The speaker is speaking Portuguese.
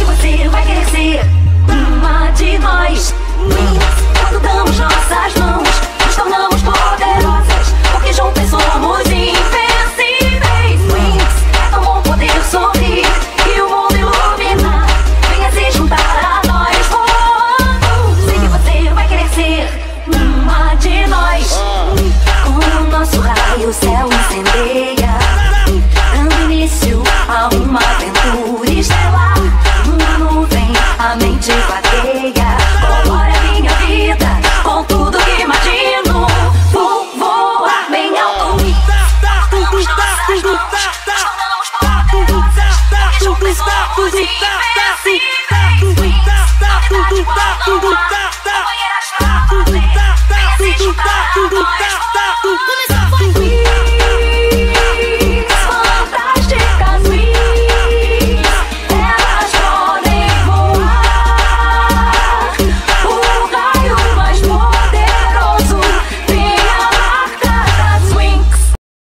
que você vai querer ser uma de nós. Quando damos nossas mãos, nos tornamos poderosas, porque juntas somos invencíveis. Winx, é tão bom poder sorrir e o mundo iluminar. Venha se juntar a nós. Sei que você vai querer ser uma de nós. Com o nosso raio o céu incendeia, dando início a uma aventura estelar. Uma nuvem, a mente vagueia, colore a minha vida com tudo que imagino. Vou voar bem alto. Tornamos nossas mãos, nos tornamos poderosas, porque juntas somos